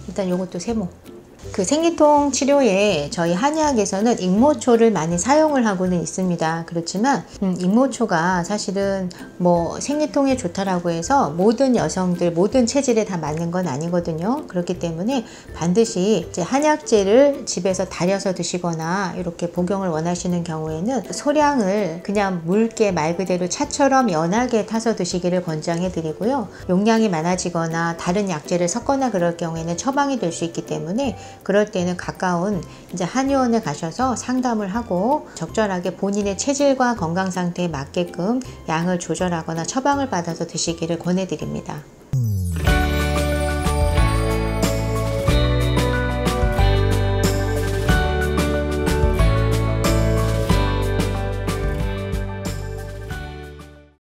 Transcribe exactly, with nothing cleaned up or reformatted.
일단 요것도 세모. 그 생리통 치료에 저희 한의학에서는 익모초를 많이 사용을 하고는 있습니다. 그렇지만 음, 익모초가 사실은 뭐 생리통에 좋다라고 해서 모든 여성들 모든 체질에 다 맞는 건 아니거든요. 그렇기 때문에 반드시 이제 한약재를 집에서 달여서 드시거나 이렇게 복용을 원하시는 경우에는 소량을 그냥 묽게 말 그대로 차처럼 연하게 타서 드시기를 권장해 드리고요. 용량이 많아지거나 다른 약재를 섞거나 그럴 경우에는 처방이 될 수 있기 때문에 그럴 때는 가까운 이제 한의원에 가셔서 상담을 하고 적절하게 본인의 체질과 건강 상태에 맞게끔 양을 조절하거나 처방을 받아서 드시기를 권해드립니다.